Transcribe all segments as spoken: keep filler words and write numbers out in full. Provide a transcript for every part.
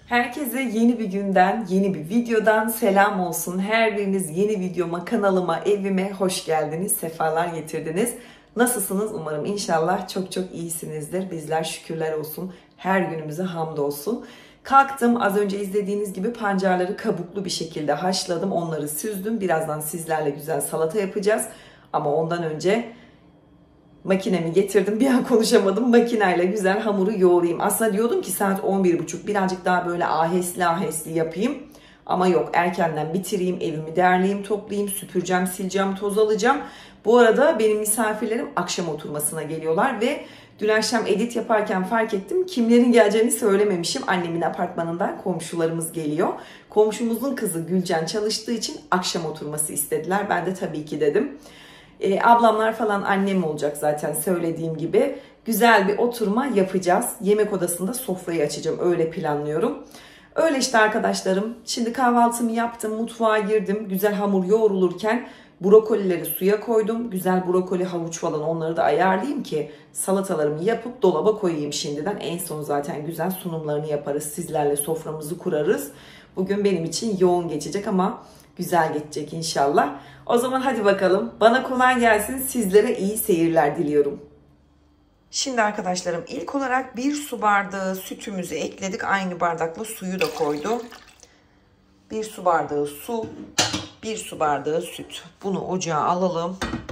Herkese yeni bir günden, yeni bir videodan selam olsun. Her biriniz yeni videoma, kanalıma, evime hoş geldiniz, sefalar getirdiniz. Nasılsınız? Umarım inşallah çok çok iyisinizdir. Bizler şükürler olsun, her günümüze hamdolsun. Kalktım, az önce izlediğiniz gibi pancarları kabuklu bir şekilde haşladım, onları süzdüm. Birazdan sizlerle güzel salata yapacağız. Ama ondan önce makinemi getirdim. Bir an konuşamadım. Makineyle güzel hamuru yoğurayım. Aslında diyordum ki saat on bir buçuk, birazcık daha böyle ahesli ahesli yapayım. Ama yok, erkenden bitireyim, evimi derleyeyim, toplayayım, süpüreceğim, sileceğim, toz alacağım. Bu arada benim misafirlerim akşam oturmasına geliyorlar ve dün akşam edit yaparken fark ettim. Kimlerin geleceğini söylememişim. Annemin apartmanından komşularımız geliyor. Komşumuzun kızı Gülcan çalıştığı için akşam oturması istediler. Ben de tabii ki dedim. E, ablamlar falan annem olacak zaten, söylediğim gibi. Güzel bir oturma yapacağız. Yemek odasında sofrayı açacağım. Öyle planlıyorum. Öyle işte arkadaşlarım. Şimdi kahvaltımı yaptım. Mutfağa girdim. Güzel hamur yoğrulurken brokolileri suya koydum. Güzel brokoli, havuç falan, onları da ayarlayayım ki salatalarımı yapıp dolaba koyayım şimdiden. En son zaten güzel sunumlarını yaparız. Sizlerle soframızı kurarız. Bugün benim için yoğun geçecek ama güzel geçecek inşallah. O zaman hadi bakalım. Bana kolay gelsin. Sizlere iyi seyirler diliyorum. Şimdi arkadaşlarım, ilk olarak bir su bardağı sütümüzü ekledik. Aynı bardakla suyu da koydum. Bir su bardağı su, bir su bardağı süt. Bunu ocağa alalım.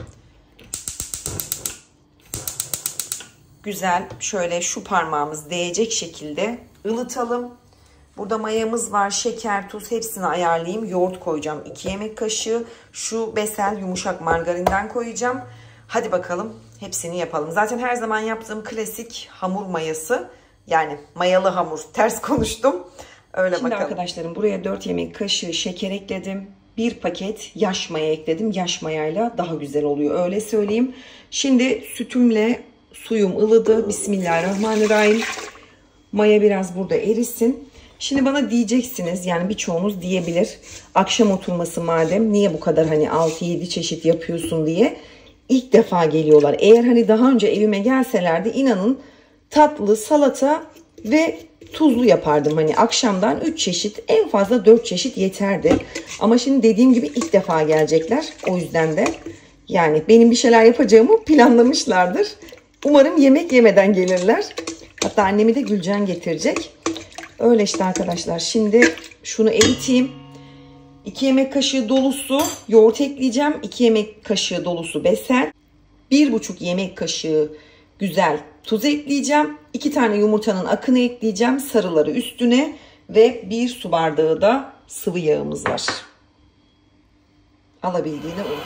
Güzel şöyle şu parmağımız değecek şekilde ılıtalım. Burada mayamız var, şeker, tuz, hepsini ayarlayayım. Yoğurt koyacağım iki yemek kaşığı. Şu Besel yumuşak margarinden koyacağım. Hadi bakalım hepsini yapalım. Zaten her zaman yaptığım klasik hamur mayası. Yani mayalı hamur. Ters konuştum. Öyle Şimdi bakalım. Arkadaşlarım, buraya dört yemek kaşığı şeker ekledim. Bir paket yaş maya ekledim. Yaş mayayla daha güzel oluyor, öyle söyleyeyim. Şimdi sütümle suyum ılıdı. Bismillahirrahmanirrahim. Maya biraz burada erisin. Şimdi bana diyeceksiniz, yani birçoğunuz diyebilir, akşam oturması madem niye bu kadar hani altı yedi çeşit yapıyorsun diye. İlk defa geliyorlar. Eğer hani daha önce evime gelselerdi, inanın tatlı, salata ve tuzlu yapardım. Hani akşamdan üç çeşit, en fazla dört çeşit yeterdi. Ama şimdi dediğim gibi ilk defa gelecekler. O yüzden de yani benim bir şeyler yapacağımı planlamışlardır. Umarım yemek yemeden gelirler. Hatta annemi de Gülcan getirecek. Öyle işte arkadaşlar. Şimdi şunu eriteyim. iki yemek kaşığı dolusu yoğurt ekleyeceğim. iki yemek kaşığı dolusu Besel. bir buçuk yemek kaşığı güzel tuz ekleyeceğim. iki tane yumurtanın akını ekleyeceğim. Sarıları üstüne ve bir su bardağı da sıvı yağımız var. Alabildiğine un.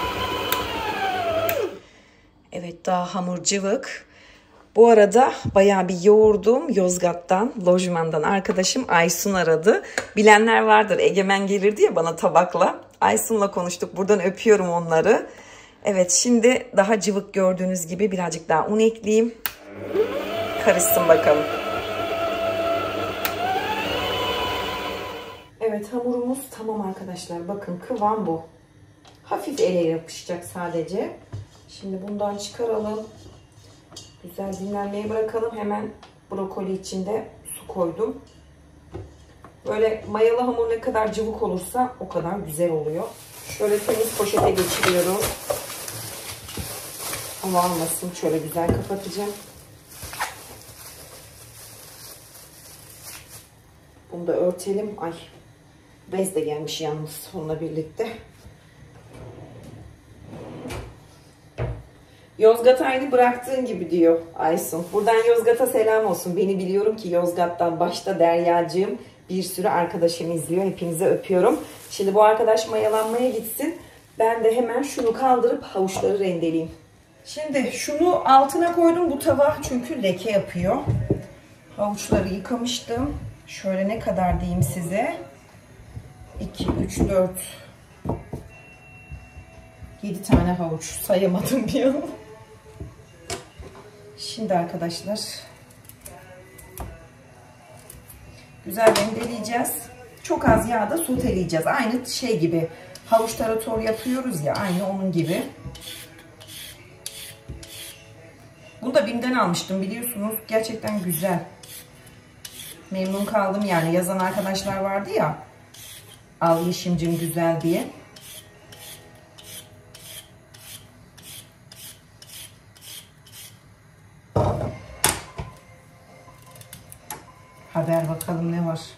Evet, daha hamur cıvık. Bu arada bayağı bir yoğurdum. Yozgat'tan, lojmandan arkadaşım Aysun aradı. Bilenler vardır, Egemen gelirdi ya bana tabakla. Aysun'la konuştuk. Buradan öpüyorum onları. Evet, şimdi daha cıvık gördüğünüz gibi birazcık daha un ekleyeyim. Karışsın bakalım. Evet, hamurumuz tamam arkadaşlar. Bakın kıvam bu. Hafif ele yapışacak sadece. Şimdi bundan çıkaralım. Güzel dinlenmeye bırakalım. Hemen brokoli içinde su koydum. Böyle mayalı hamur ne kadar cıvık olursa o kadar güzel oluyor. Şöyle temiz poşete geçiriyorum. Hava almasın. Şöyle güzel kapatacağım. Bunu da örtelim. Ay, bez de gelmiş yalnız onunla birlikte. Yozgat aynı bıraktığın gibi diyor Aysun. Buradan Yozgat'a selam olsun. Beni biliyorum ki Yozgat'tan başta Deryacığım, bir sürü arkadaşım izliyor. Hepinize öpüyorum. Şimdi bu arkadaş mayalanmaya gitsin. Ben de hemen şunu kaldırıp havuçları rendeleyeyim. Şimdi şunu altına koydum. Bu tava çünkü leke yapıyor. Havuçları yıkamıştım. Şöyle ne kadar diyeyim size. iki, üç, dört, yedi tane havuç sayamadım bir an. Şimdi arkadaşlar güzel rendeleyeceğiz. Çok az yağda soteleyeceğiz. Aynı şey gibi, havuç tarator yapıyoruz ya, aynı onun gibi. Bunu da BİM'den almıştım biliyorsunuz. Gerçekten güzel. Memnun kaldım yani. Yazan arkadaşlar vardı ya, al Yeşimcim güzel diye. Haber bakalım ne var.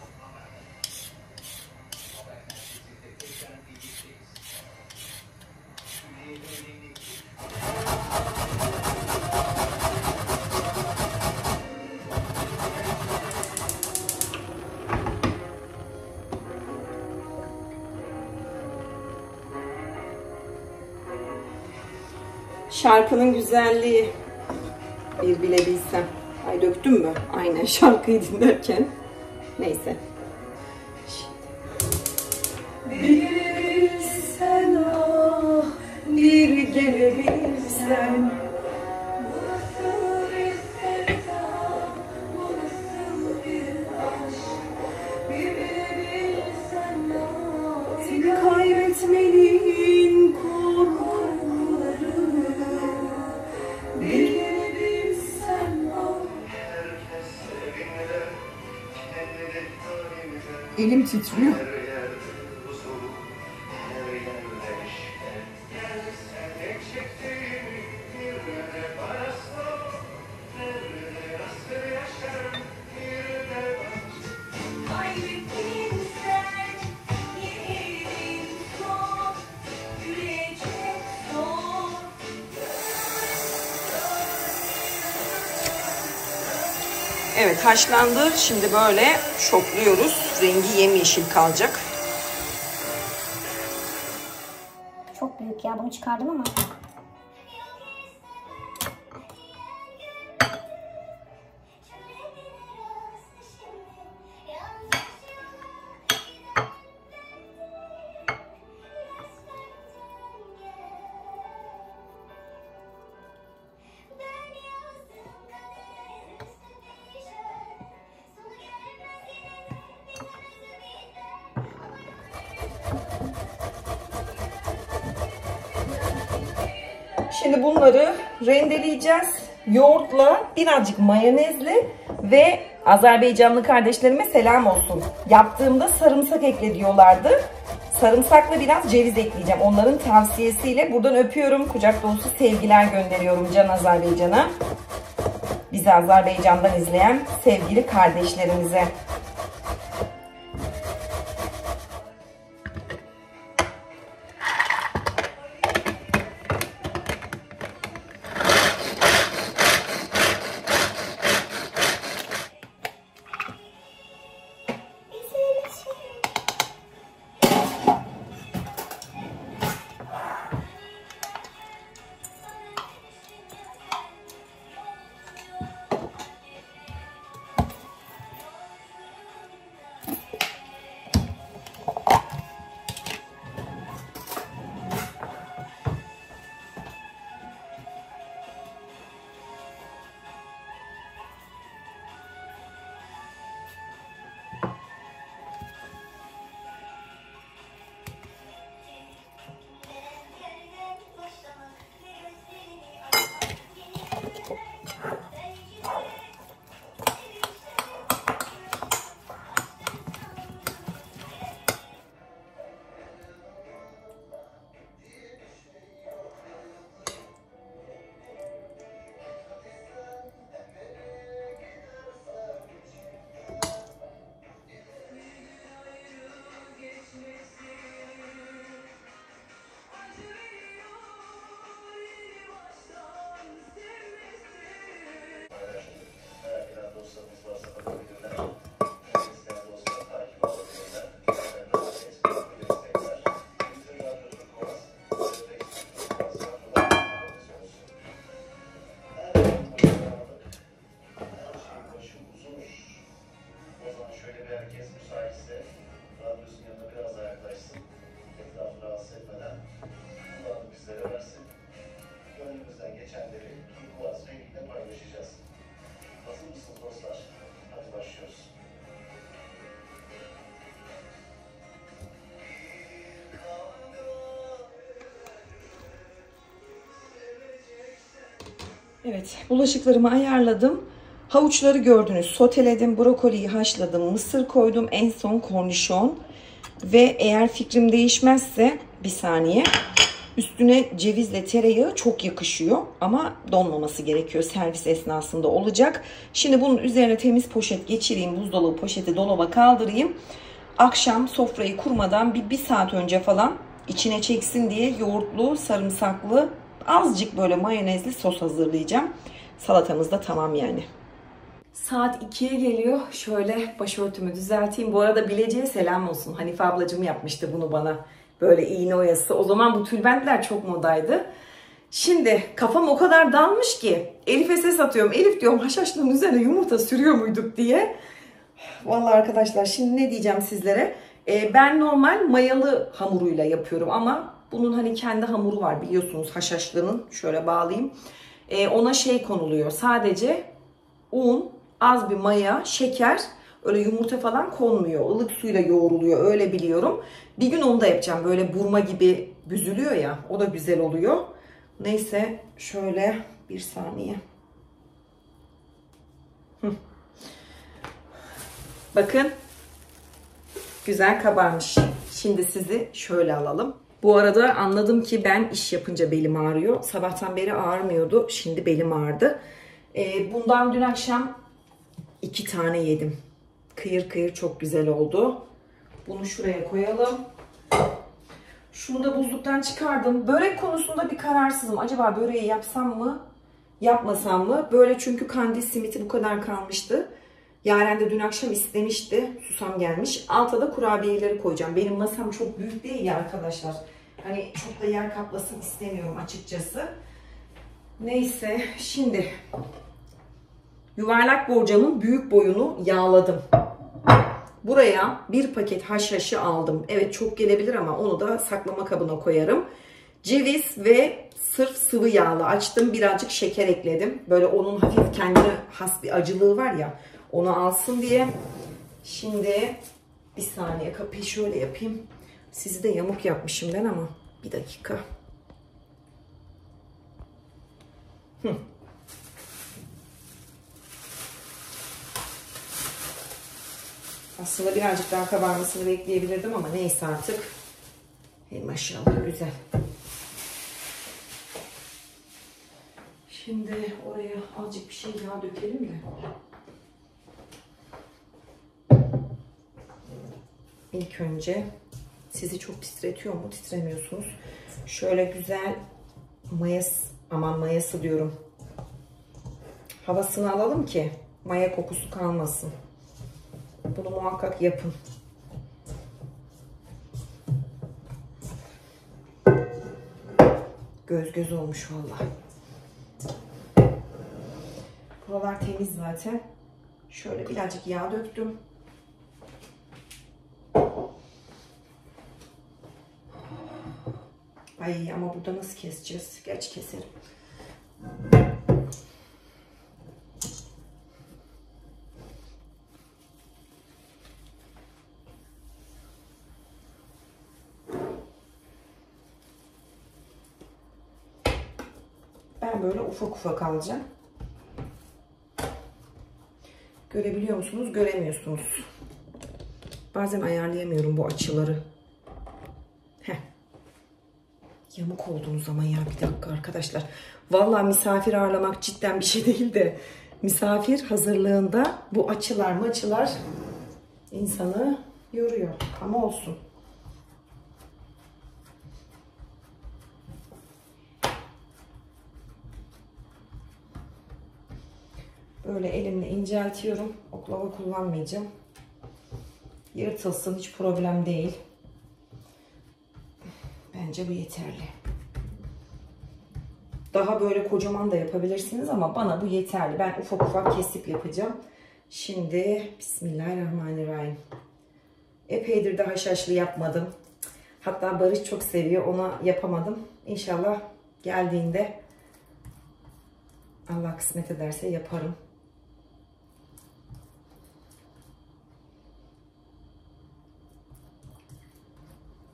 Şarkının güzelliği bir bilebilsem. Ay döktüm mü? Aynen şarkıyı dinlerken. Neyse. Bir sen ah, bir gelebilsen. Seni kaybetmenin korkuları. Elim titriyor. Evet, haşlandı. Şimdi böyle şokluyoruz. Rengi yemyeşil kalacak. Çok büyük ya, bunu çıkardım ama. Şimdi bunları rendeleyeceğiz. Yoğurtla, birazcık mayonezle ve Azerbaycanlı kardeşlerime selam olsun. Yaptığımda sarımsak ekle diyorlardı. Sarımsakla biraz ceviz ekleyeceğim. Onların tavsiyesiyle buradan öpüyorum. Kucak dolusu sevgiler gönderiyorum Can Azerbaycan'a. Bizi Azerbaycan'dan izleyen sevgili kardeşlerimize. Evet, bulaşıklarımı ayarladım. Havuçları gördünüz, soteledim, brokoliyi haşladım, mısır koydum, en son kornişon ve eğer fikrim değişmezse bir saniye üstüne cevizle tereyağı çok yakışıyor ama donmaması gerekiyor, servis esnasında olacak. Şimdi bunun üzerine temiz poşet geçireyim, buzdolabı poşeti dolaba kaldırayım. Akşam sofrayı kurmadan bir, bir saat önce falan içine çeksin diye yoğurtlu, sarımsaklı, azıcık böyle mayonezli sos hazırlayacağım. Salatamız da tamam yani. Saat ikiye geliyor. Şöyle başörtümü düzelteyim. Bu arada Bilecik'e selam olsun. Hanife ablacığım yapmıştı bunu bana. Böyle iğne oyası. O zaman bu tülbentler çok modaydı. Şimdi kafam o kadar dalmış ki Elif'e ses atıyorum. Elif diyorum, haşhaşlığın üzerine yumurta sürüyor muyduk diye. Vallahi arkadaşlar şimdi ne diyeceğim sizlere. Ee, ben normal mayalı hamuruyla yapıyorum ama bunun hani kendi hamuru var biliyorsunuz haşhaşlığının. Şöyle bağlayayım. Ee, ona şey konuluyor. Sadece un, az bir maya, şeker, öyle yumurta falan konmuyor. Ilık suyla yoğruluyor, öyle biliyorum. Bir gün onu da yapacağım. Böyle burma gibi büzülüyor ya, o da güzel oluyor. Neyse şöyle bir saniye. Hı. Bakın güzel kabarmış. Şimdi sizi şöyle alalım. Bu arada anladım ki ben iş yapınca belim ağrıyor. Sabahtan beri ağrımıyordu. Şimdi belim ağrıdı. Bundan dün akşam iki tane yedim. Kıyır kıyır çok güzel oldu. Bunu şuraya koyalım. Şunu da buzluktan çıkardım. Börek konusunda bir kararsızım. Acaba böreği yapsam mı? Yapmasam mı? Böyle çünkü kandil simiti bu kadar kalmıştı. Yaren de dün akşam istemişti. Susam gelmiş. Alta da kurabiyeleri koyacağım. Benim masam çok büyük değil ya arkadaşlar. Hani çok da yer kaplasın istemiyorum açıkçası. Neyse şimdi yuvarlak borcamın büyük boyunu yağladım. Buraya bir paket haşhaşı aldım. Evet çok gelebilir ama onu da saklama kabına koyarım. Ceviz ve sırf sıvı yağla açtım. Birazcık şeker ekledim. Böyle onun hafif kendine has bir acılığı var ya, onu alsın diye. Şimdi bir saniye kapıyı şöyle yapayım. Sizi de yamuk yapmışım ben ama bir dakika. Hı. Aslında birazcık daha kabarmasını bekleyebilirdim ama neyse artık. Hey maşallah güzel. Şimdi oraya azıcık bir şey yağ dökelim de. İlk önce sizi çok titretiyor mu? Titremiyorsunuz. Şöyle güzel mayası, aman mayası diyorum. Havasını alalım ki maya kokusu kalmasın. Bunu muhakkak yapın. Göz göz olmuş vallahi. Buralar temiz zaten. Şöyle birazcık yağ döktüm. Ay ama burada nasıl keseceğiz? Gerçi keserim. Ben böyle ufak ufak alacağım. Görebiliyor musunuz? Göremiyorsunuz. Bazen ayarlayamıyorum bu açıları. Heh. Yamuk oldunuz ama ya, bir dakika arkadaşlar. Vallahi misafir ağırlamak cidden bir şey değil de misafir hazırlığında bu açılar maçılar insanı yoruyor. Ama olsun. Böyle elimle inceltiyorum. Oklava kullanmayacağım. Yırtılsın, hiç problem değil. Bence bu yeterli. Daha böyle kocaman da yapabilirsiniz ama bana bu yeterli. Ben ufak ufak kesip yapacağım. Şimdi Bismillahirrahmanirrahim. Epeydir de haşhaşlı yapmadım. Hatta Barış çok seviyor. Ona yapamadım. İnşallah geldiğinde Allah kısmet ederse yaparım.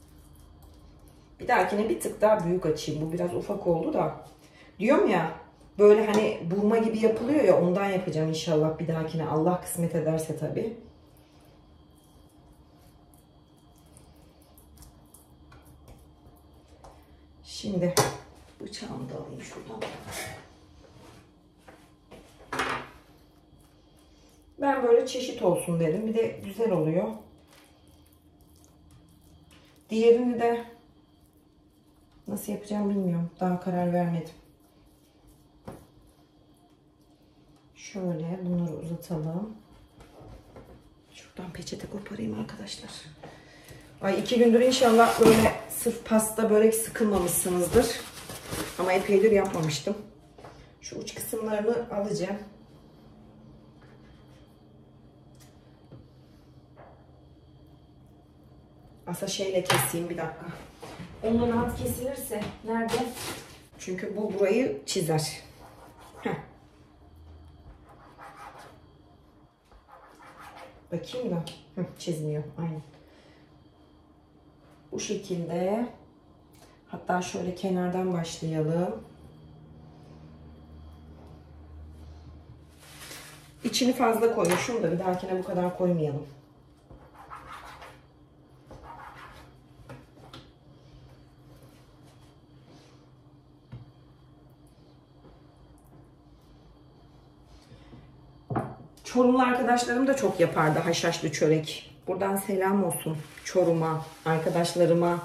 Bir dahakine bir tık daha büyük açayım. Bu biraz ufak oldu da. Diyorum ya, Böyle hani burma gibi yapılıyor ya, ondan yapacağım inşallah bir dahakine. Allah kısmet ederse tabii. Şimdi bıçağımı da alayım şuradan. Ben böyle çeşit olsun dedim. Bir de güzel oluyor. Diğerini de nasıl yapacağım bilmiyorum. Daha karar vermedim. Şöyle bunları uzatalım. Şuradan peçete koparayım arkadaşlar. Ay iki gündür inşallah böyle sırf pasta börek sıkılmamışsınızdır. Ama epeydir yapmamıştım. Şu uç kısımlarını alacağım. Aslında şeyle keseyim bir dakika. Onunla rahat kesilirse nerede? Çünkü bu burayı çizer. Heh. Bakayım da. Hı, çizmiyor. Aynen. Bu şekilde. Hatta şöyle kenardan başlayalım. İçini fazla koymuşum da bir dahakine bu kadar koymayalım. Çorumlu arkadaşlarım da çok yapardı haşhaşlı çörek. Buradan selam olsun Çorum'a, arkadaşlarıma.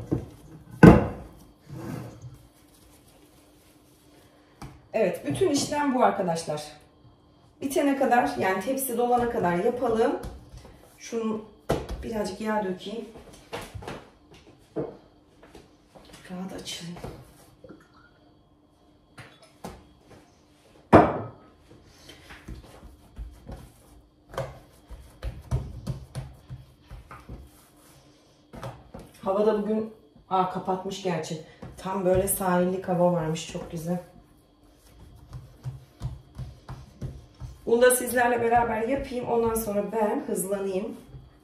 Evet, bütün işlem bu arkadaşlar. Bitene kadar, yani tepsi dolana kadar yapalım. Şunu birazcık yağ dökeyim. Rahat açayım. Havada bugün aa, kapatmış gerçi. Tam böyle sahillik hava varmış. Çok güzel. Bunu da sizlerle beraber yapayım. Ondan sonra ben hızlanayım.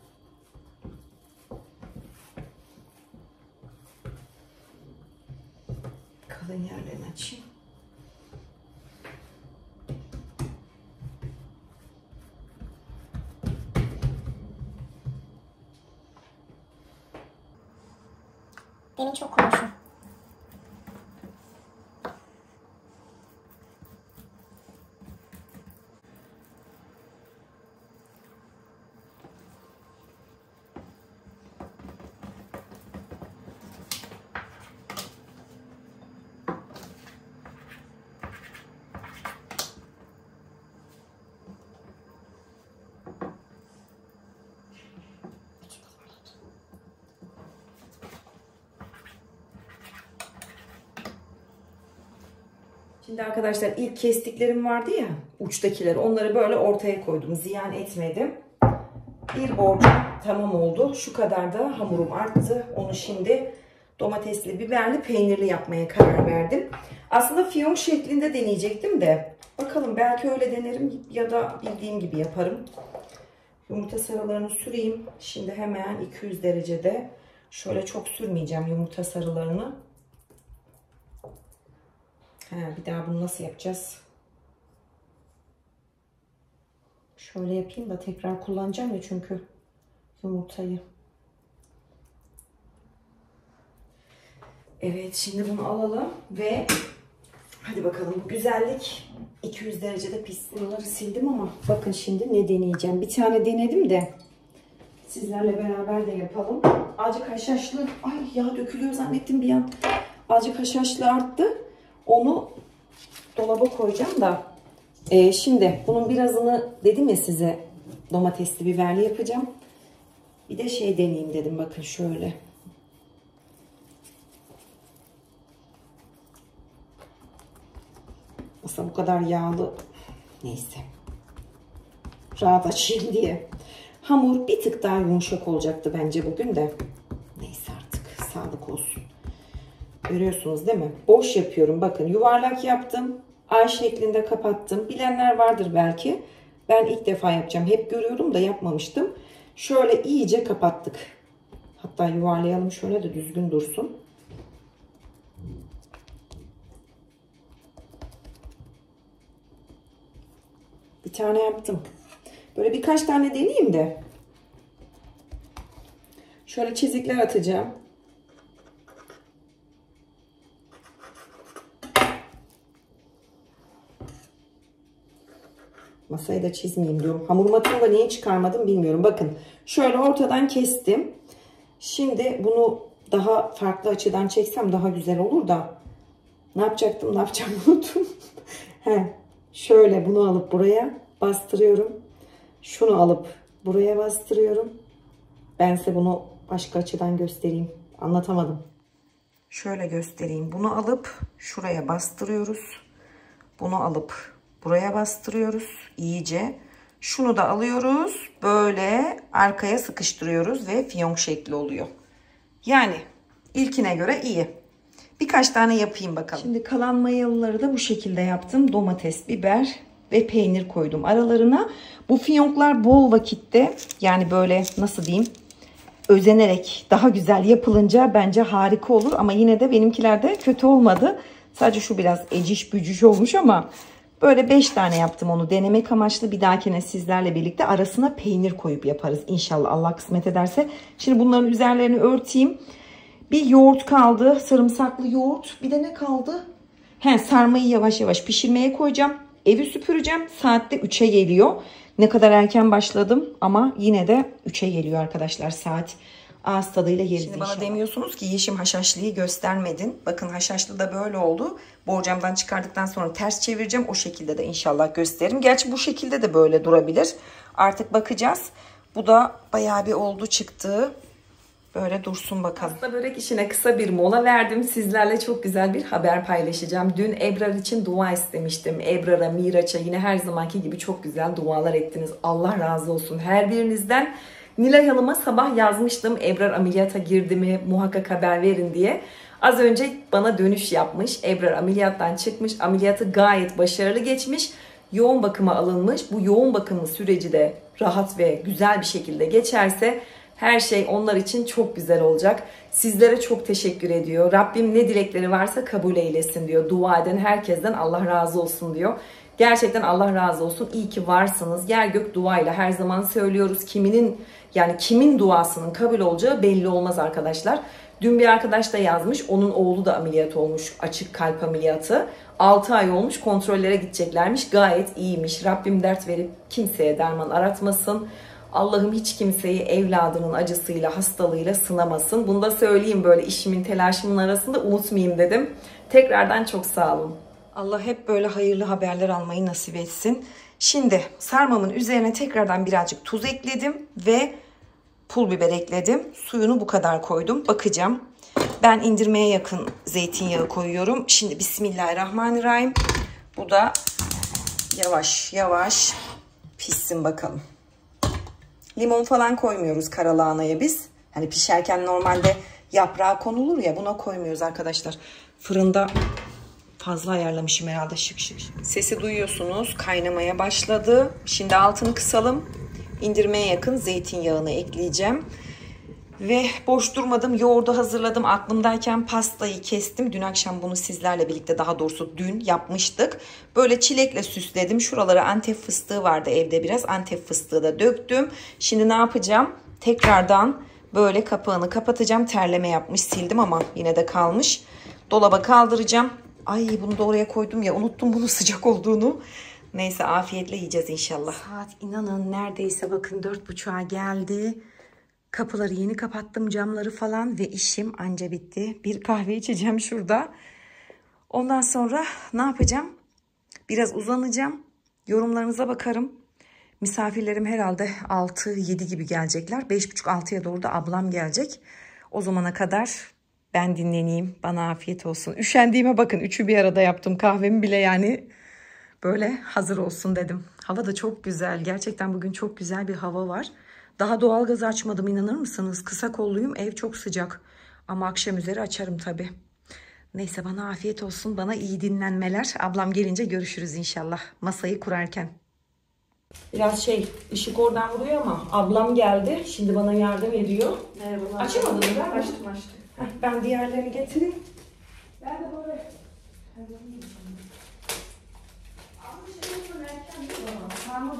Kalın yerlerini açayım. Benim çok konuşum. Şimdi arkadaşlar ilk kestiklerim vardı ya, uçtakileri, onları böyle ortaya koydum. Ziyan etmedim. Bir borcum tamam oldu. Şu kadar da hamurum arttı. Onu şimdi domatesli, biberli, peynirli yapmaya karar verdim. Aslında fiyonk şeklinde deneyecektim de. Bakalım, belki öyle denerim ya da bildiğim gibi yaparım. Yumurta sarılarını süreyim. Şimdi hemen iki yüz derecede. Şöyle çok sürmeyeceğim yumurta sarılarını. Ha, bir daha bunu nasıl yapacağız? Şöyle yapayım da tekrar kullanacağım ya çünkü yumurtayı. Evet, şimdi bunu alalım ve hadi bakalım, bu güzellik iki yüz derecede pişsin. Bunları sildim ama bakın şimdi ne deneyeceğim. Bir tane denedim de sizlerle beraber de yapalım. Azıcık haşhaşlı, ay yağ dökülüyor zannettim bir an. Azıcık haşhaşlı arttı. Onu dolaba koyacağım da. Ee, şimdi bunun birazını dedim ya size, domatesli biberli yapacağım. Bir de şey deneyeyim dedim, bakın şöyle. Aslında bu kadar yağlı, neyse. Rahat açayım diye. Hamur bir tık daha yumuşak olacaktı bence bugün de. Neyse artık, sağlık olsun. Görüyorsunuz değil mi? Boş yapıyorum. Bakın yuvarlak yaptım. Ay şeklinde kapattım. Bilenler vardır belki. Ben ilk defa yapacağım. Hep görüyorum da yapmamıştım. Şöyle iyice kapattık. Hatta yuvarlayalım şöyle de düzgün dursun. Bir tane yaptım. Böyle birkaç tane deneyeyim de. Şöyle çizikler atacağım. Masayı da çizmeyeyim diyorum. Hamur matını da niye çıkarmadım bilmiyorum. Bakın şöyle ortadan kestim. Şimdi bunu daha farklı açıdan çeksem daha güzel olur da. Ne yapacaktım? Ne yapacağım unuttum. He, şöyle bunu alıp buraya bastırıyorum. Şunu alıp buraya bastırıyorum. Ben size bunu başka açıdan göstereyim. Anlatamadım. Şöyle göstereyim. Bunu alıp şuraya bastırıyoruz. Bunu alıp buraya bastırıyoruz iyice. Şunu da alıyoruz. Böyle arkaya sıkıştırıyoruz ve fiyonk şekli oluyor. Yani ilkine göre iyi. Birkaç tane yapayım bakalım. Şimdi kalan mayalıları da bu şekilde yaptım. Domates, biber ve peynir koydum aralarına. Bu fiyonklar bol vakitte, yani böyle nasıl diyeyim, özenerek daha güzel yapılınca bence harika olur. Ama yine de benimkiler de kötü olmadı. Sadece şu biraz eciş bücüş olmuş ama böyle beş tane yaptım onu denemek amaçlı. Bir dahakine sizlerle birlikte arasına peynir koyup yaparız İnşallah Allah kısmet ederse. Şimdi bunların üzerlerini örteyim. Bir yoğurt kaldı. Sarımsaklı yoğurt. Bir de ne kaldı? He, sarmayı yavaş yavaş pişirmeye koyacağım. Evi süpüreceğim. Saatte üçe geliyor. Ne kadar erken başladım ama yine de üçe geliyor arkadaşlar saat. Ağız tadıyla yeriz Şimdi inşallah. Bana demiyorsunuz ki Yeşim haşhaşlıyı göstermedin. Bakın haşhaşlı da böyle oldu. Borcamdan çıkardıktan sonra ters çevireceğim. O şekilde de inşallah gösteririm. Gerçi bu şekilde de böyle durabilir. Artık bakacağız. Bu da bayağı bir oldu çıktı. Böyle dursun bakalım. Pasta börek işine kısa bir mola verdim. Sizlerle çok güzel bir haber paylaşacağım. Dün Ebrar için dua istemiştim. Ebrar'a, Miraç'a yine her zamanki gibi çok güzel dualar ettiniz. Allah razı olsun her birinizden. Nilay Hanım'a sabah yazmıştım. Ebrar ameliyata girdi mi muhakkak haber verin diye. Az önce bana dönüş yapmış. Ebrar ameliyattan çıkmış. Ameliyatı gayet başarılı geçmiş. Yoğun bakıma alınmış. Bu yoğun bakımı süreci de rahat ve güzel bir şekilde geçerse her şey onlar için çok güzel olacak. Sizlere çok teşekkür ediyor. Rabbim ne dilekleri varsa kabul eylesin diyor. Dua eden herkesten Allah razı olsun diyor. Gerçekten Allah razı olsun. İyi ki varsınız. Yer gök duayla her zaman söylüyoruz. Kiminin yani kimin duasının kabul olacağı belli olmaz arkadaşlar. Dün bir arkadaş da yazmış. Onun oğlu da ameliyat olmuş. Açık kalp ameliyatı. altı ay olmuş. Kontrollere gideceklermiş. Gayet iyiymiş. Rabbim dert verip kimseye derman aratmasın. Allah'ım hiç kimseyi evladının acısıyla, hastalığıyla sınamasın. Bunu da söyleyeyim böyle işimin, telaşımın arasında unutmayayım dedim. Tekrardan çok sağ olun. Allah hep böyle hayırlı haberler almayı nasip etsin. Şimdi sarmamın üzerine tekrardan birazcık tuz ekledim ve pul biber ekledim. Suyunu bu kadar koydum. Bakacağım. Ben indirmeye yakın zeytinyağı koyuyorum. Şimdi Bismillahirrahmanirrahim. Bu da yavaş yavaş pişsin bakalım. Limon falan koymuyoruz karalahanaya biz. Hani pişerken normalde yaprağı konulur ya, buna koymuyoruz arkadaşlar. Fırında fazla ayarlamışım herhalde, şık şık şık. Sesi duyuyorsunuz, kaynamaya başladı. Şimdi altını kısalım. İndirmeye yakın zeytinyağını ekleyeceğim. Ve boş durmadım, yoğurdu hazırladım. Aklımdayken pastayı kestim. Dün akşam bunu sizlerle birlikte, daha doğrusu dün yapmıştık. Böyle çilekle süsledim. Şuralara Antep fıstığı vardı evde biraz. Antep fıstığı da döktüm. Şimdi ne yapacağım? Tekrardan böyle kapağını kapatacağım. Terleme yapmış, sildim ama yine de kalmış. Dolaba kaldıracağım. Ay bunu da oraya koydum ya, unuttum bunun sıcak olduğunu. Neyse afiyetle yiyeceğiz inşallah. Saat inanın neredeyse bakın dört buçuğa geldi. Kapıları yeni kapattım, camları falan ve işim anca bitti. Bir kahve içeceğim şurada. Ondan sonra ne yapacağım? Biraz uzanacağım. Yorumlarınıza bakarım. Misafirlerim herhalde altı yedi gibi gelecekler. beş buçuk altıya doğru da ablam gelecek. O zamana kadar ben dinleneyim. Bana afiyet olsun. Üşendiğime bakın. Üçü bir arada yaptım. Kahvemi bile yani böyle hazır olsun dedim. Hava da çok güzel. Gerçekten bugün çok güzel bir hava var. Daha doğalgazı açmadım, inanır mısınız? Kısa kolluyum, ev çok sıcak. Ama akşam üzeri açarım tabii. Neyse bana afiyet olsun, bana iyi dinlenmeler. Ablam gelince görüşürüz inşallah masayı kurarken. Biraz şey, ışık oradan vuruyor ama ablam geldi. Şimdi bana yardım ediyor. Merhabalar. Açamadın mı? Ben Açtım açtım. Heh, ben diğerlerini getireyim. Ben de böyle...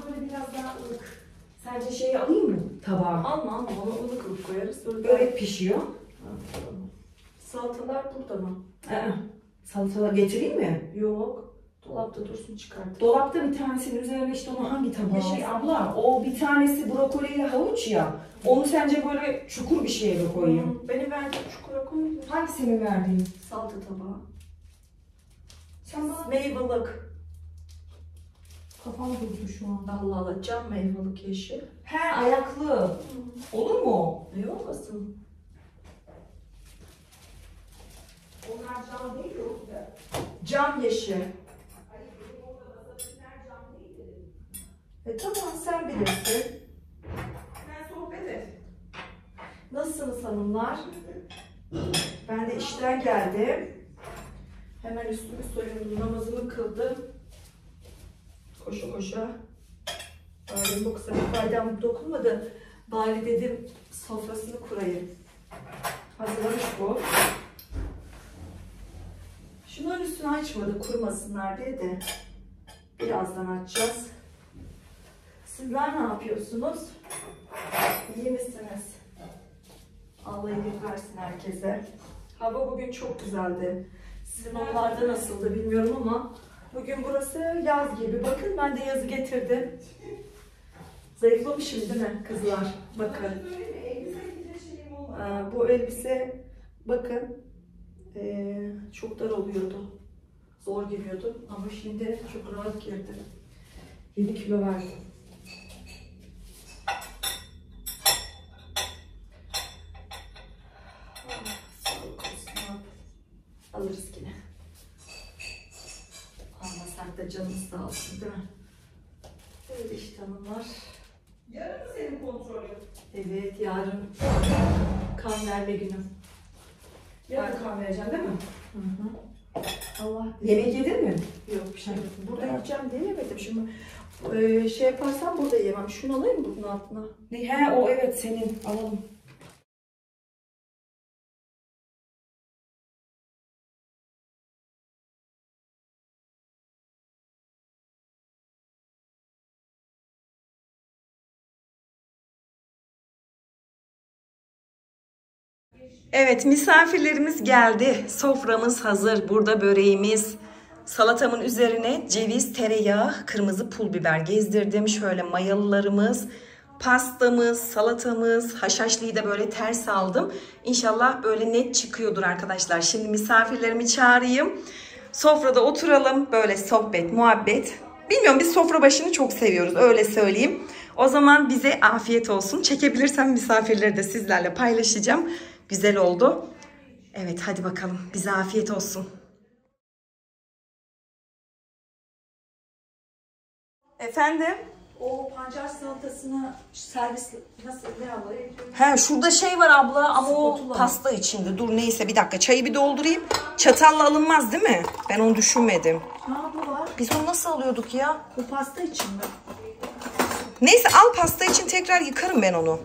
Sence şeyi alayım mı? Tabağa. Alma alma onu, onu kılıp koyarız. Böyle Börek pişiyor. Salatalar burada mı? Ee, salatalar getireyim mi? Yok. Dolapta dursun çıkart. Dolapta bir tanesinin üzerine işte onu hangi tabağa? Ya şey abla o bir tanesi brokoliyle havuç ya. Onu sence böyle çukur bir şeye mi koyayım? Hmm, benim verdiğim çukura koyayım. Hangisini verdiğin? Salata tabağı. Sen bana Meyvelik. kafam durdu şu an. Allah Allah cam meyvelik yeşil. He ayaklı. Olur mu? Ne olmasın? Onlar cam değil mi? Cam yeşil. E tamam sen bilirsin. Sen sohbet et. Nasılsınız hanımlar? Ben de işten geldim. Hemen üstümü soyundum, namazımı kıldım. Koşa koşa. Bari bu kısa bir faydam dokunmadı. Bari dedim sofrasını kurayım. Hazırlamış bu. Şunların üstünü açmadı kurumasınlar diye de birazdan açacağız. Sizler ne yapıyorsunuz? İyi misiniz? Allah iyilik versin herkese. Hava bugün çok güzeldi. Sizin oralarda nasıldı bilmiyorum ama bugün burası yaz gibi. Bakın ben de yazı getirdim. Zayıflamışım değil mi kızlar? Bakın. Aa, bu elbise bakın ee, çok dar oluyordu. Zor giriyordu ama şimdi çok rahat girdi. yedi kilo verdim. Sağlık olsun abi. Alırız yine. Almasak da canımız sağ olsun değil mi? Öyle işte hanımlar. Yarın mı senin kontrolün? Evet yarın kan verme günüm. Yarın kan vereceksin değil mi? Hı hı. Allah Yemek yedin mi? yok bir şey yok. Burada yiyeceğim diye yemedim şimdi. Ee, şey yaparsam burada yemem. Şunu alayım mı bunun altına? Ne? He o evet senin. Alalım. Evet misafirlerimiz geldi. Soframız hazır. Burada böreğimiz. Salatamın üzerine ceviz, tereyağı, kırmızı pul biber gezdirdim. Şöyle mayalılarımız, pastamız, salatamız, haşhaşlıyı da böyle ters aldım. İnşallah böyle net çıkıyordur arkadaşlar. Şimdi misafirlerimi çağırayım. Sofrada oturalım. Böyle sohbet, muhabbet. Bilmiyorum biz sofra başını çok seviyoruz öyle söyleyeyim. O zaman bize afiyet olsun. Çekebilirsem misafirleri de sizlerle paylaşacağım. Güzel oldu. Evet hadi bakalım bize afiyet olsun. Efendim? O pancar salatasını servis nasıl ne alayım? He şurada şey var abla ama Spatula. o pasta içinde. Dur neyse bir dakika çayı bir doldurayım. Çatalla alınmaz değil mi? Ben onu düşünmedim. Ha bu var. Biz onu nasıl alıyorduk ya? Bu pasta için mi? Neyse al pasta için tekrar yıkarım ben onu.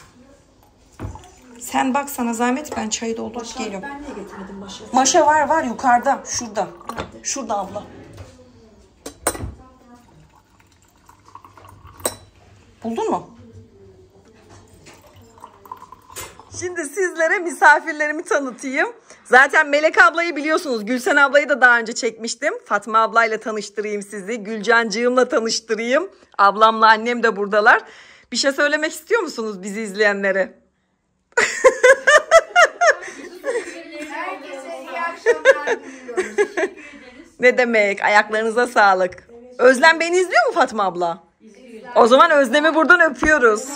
Sen bak sana zahmet ben çayı doldurup Başak, geliyorum. ben niye getirmedim başa? Maşa var var yukarıda şurada. Nerede? Şurada abla. Buldun mu? Şimdi sizlere misafirlerimi tanıtayım. Zaten Melek ablayı biliyorsunuz. Gülsen ablayı da daha önce çekmiştim. Fatma ablayla tanıştırayım sizi. Gülcancığımla tanıştırayım. Ablamla annem de buradalar. Bir şey söylemek istiyor musunuz bizi izleyenlere? Herkese iyi akşamlar diliyoruz. Ne demek? Ayaklarınıza sağlık. Özlem beni izliyor mu Fatma abla? O zaman Özlem'i buradan öpüyoruz.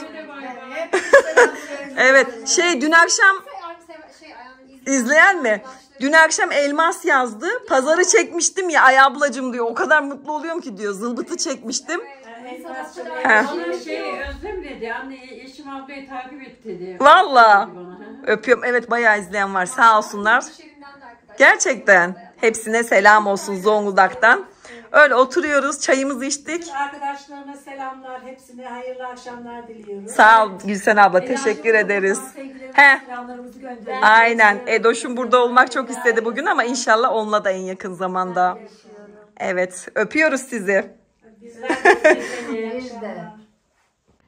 Evet, şey dün akşam izleyen mi? Dün akşam Elmas yazdı. Pazarı çekmiştim ya Ay ablacığım diyor. O kadar mutlu oluyorum ki diyor. Zılbıtı çekmiştim. He. Bana şey Özlem dedi. Anne Yeşim ablayı takip et dedi. Valla. Dedi bana. Öpüyorum. Evet bayağı izleyen var. Sağ olsunlar. Gerçekten. Hepsine selam olsun Zonguldak'tan. Öyle oturuyoruz. Çayımızı içtik. Arkadaşlarına selamlar. Hepsine hayırlı akşamlar diliyoruz. Sağ ol Gülsen abla. Teşekkür ederiz. He. Selamlarımızı gönderiyoruz. Aynen. Edoş'um burada olmak çok istedi bugün ama inşallah onunla da en yakın zamanda. Evet. Öpüyoruz sizi. Bizler de sizi iyi Biz de. akşamlar.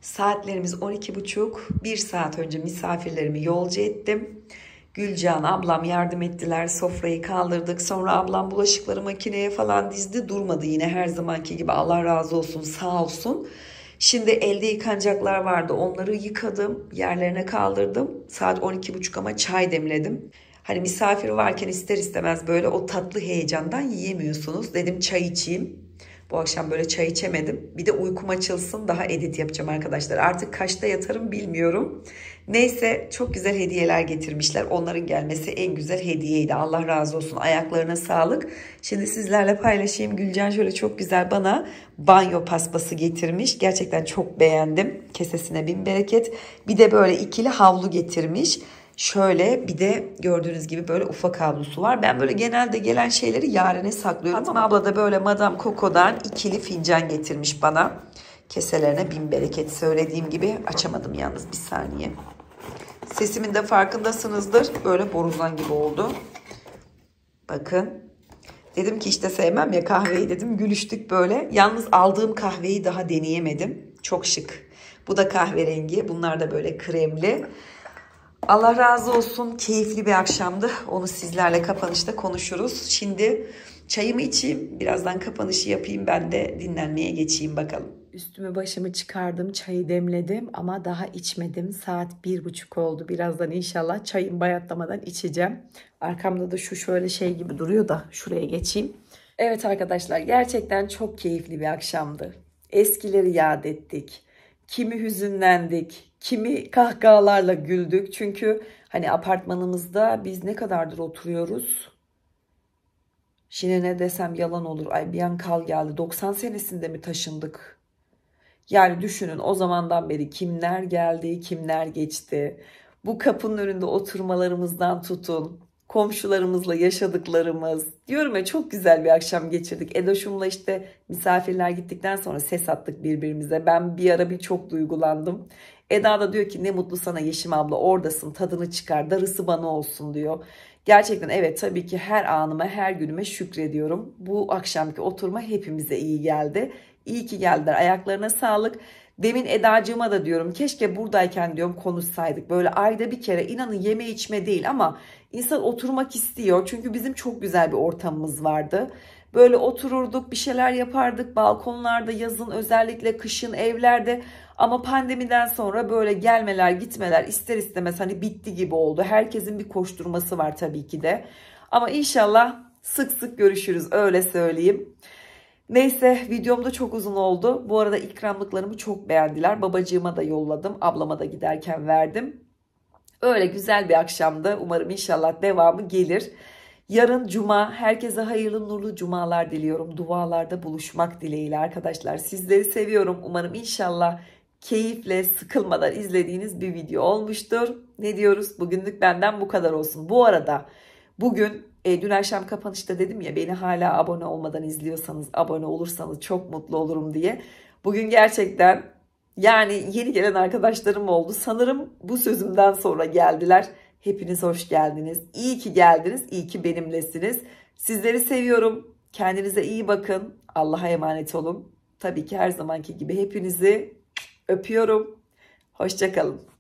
Saatlerimiz on iki buçuk. Bir saat önce misafirlerimi yolcu ettim. Gülcan, ablam yardım ettiler. Sofrayı kaldırdık. Sonra ablam bulaşıkları makineye falan dizdi. Durmadı yine her zamanki gibi. Allah razı olsun, sağ olsun. Şimdi elde yıkanacaklar vardı. Onları yıkadım. Yerlerine kaldırdım. Saat on iki buçuk ama çay demledim. Hani misafir varken ister istemez böyle o tatlı heyecandan yiyemiyorsunuz. Dedim çay içeyim. Bu akşam böyle çay içemedim. Bir de uykum açılsın, daha edit yapacağım arkadaşlar. Artık kaçta yatarım bilmiyorum. Neyse, çok güzel hediyeler getirmişler. Onların gelmesi en güzel hediyeydi. Allah razı olsun. Ayaklarına sağlık. Şimdi sizlerle paylaşayım. Gülcan şöyle çok güzel bana banyo paspası getirmiş. Gerçekten çok beğendim. Kesesine bin bereket. Bir de böyle ikili havlu getirmiş. Şöyle bir de gördüğünüz gibi böyle ufak havlusu var. Ben böyle genelde gelen şeyleri Yaren'e saklıyorum. Fatma abla da böyle Madame Coco'dan ikili fincan getirmiş bana. Keselerine bin bereket, söylediğim gibi. Açamadım yalnız, bir saniye. Sesimin de farkındasınızdır. Böyle borusan gibi oldu. Bakın. Dedim ki işte sevmem ya kahveyi dedim. Gülüştük böyle. Yalnız aldığım kahveyi daha deneyemedim. Çok şık. Bu da kahverengi. Bunlar da böyle kremli. Allah razı olsun. Keyifli bir akşamdı. Onu sizlerle kapanışta konuşuruz. Şimdi çayımı içeyim. Birazdan kapanışı yapayım. Ben de dinlenmeye geçeyim bakalım. Üstümü başımı çıkardım. Çayı demledim ama daha içmedim. Saat bir buçuk oldu. Birazdan inşallah çayım bayatlamadan içeceğim. Arkamda da şu şöyle şey gibi duruyor da şuraya geçeyim. Evet arkadaşlar, gerçekten çok keyifli bir akşamdı. Eskileri yad ettik. Kimi hüzünlendik, kimi kahkahalarla güldük. Çünkü hani apartmanımızda biz ne kadardır oturuyoruz? Şimdi ne desem yalan olur. Ay bir an kal geldi. doksan senesinde mi taşındık? Yani düşünün, o zamandan beri kimler geldi, kimler geçti. Bu kapının önünde oturmalarımızdan tutun, komşularımızla yaşadıklarımız. Diyorum ya, çok güzel bir akşam geçirdik. Edoş'umla işte misafirler gittikten sonra ses attık birbirimize. Ben bir ara bir çok duygulandım. Eda da diyor ki ne mutlu sana Yeşim abla, oradasın, tadını çıkar, darısı bana olsun diyor. Gerçekten evet, tabii ki her anıma, her günüme şükrediyorum. Bu akşamki oturma hepimize iyi geldi. İyi ki geldiler, ayaklarına sağlık. Demin Edacığıma da diyorum, keşke buradayken diyorum konuşsaydık. Böyle ayda bir kere, inanın yeme içme değil ama insan oturmak istiyor. Çünkü bizim çok güzel bir ortamımız vardı. Böyle otururduk, bir şeyler yapardık balkonlarda, yazın, özellikle kışın evlerde. Ama pandemiden sonra böyle gelmeler gitmeler ister istemez hani bitti gibi oldu. Herkesin bir koşturması var tabii ki de. Ama inşallah sık sık görüşürüz, öyle söyleyeyim. Neyse, videom da çok uzun oldu. Bu arada ikramlıklarımı çok beğendiler. Babacığıma da yolladım. Ablama da giderken verdim. Öyle güzel bir akşamdı. Umarım inşallah devamı gelir. Yarın cuma. Herkese hayırlı nurlu cumalar diliyorum. Dualarda buluşmak dileğiyle arkadaşlar. Sizleri seviyorum. Umarım inşallah keyifle, sıkılmadan izlediğiniz bir video olmuştur. Ne diyoruz? Bugünlük benden bu kadar olsun. Bu arada bugün E, dün akşam kapanışta dedim ya, beni hala abone olmadan izliyorsanız, abone olursanız çok mutlu olurum diye. Bugün gerçekten yani yeni gelen arkadaşlarım oldu. Sanırım bu sözümden sonra geldiler. Hepiniz hoş geldiniz. İyi ki geldiniz. İyi ki benimlesiniz. Sizleri seviyorum. Kendinize iyi bakın. Allah'a emanet olun. Tabii ki her zamanki gibi hepinizi öpüyorum. Hoşça kalın.